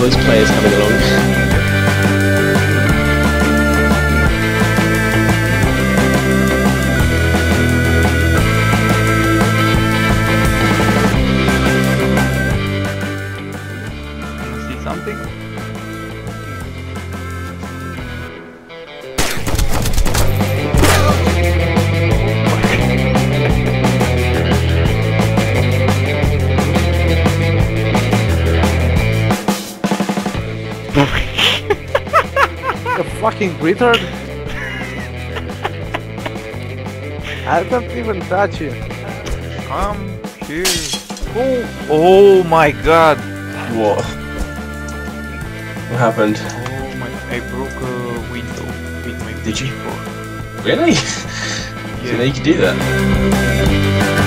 those players coming along. Something? The fucking retard! I don't even touch you. Come here. Oh my god! What? What happened? Oh my! I broke a window with my Did you? keyboard. Really? Yeah. So now you can do that.